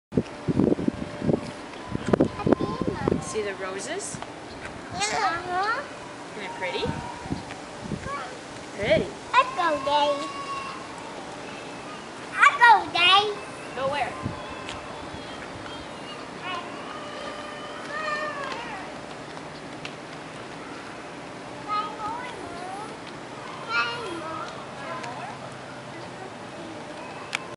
See the roses? Uh-huh. Isn't it pretty? Pretty. Let's go, Daddy.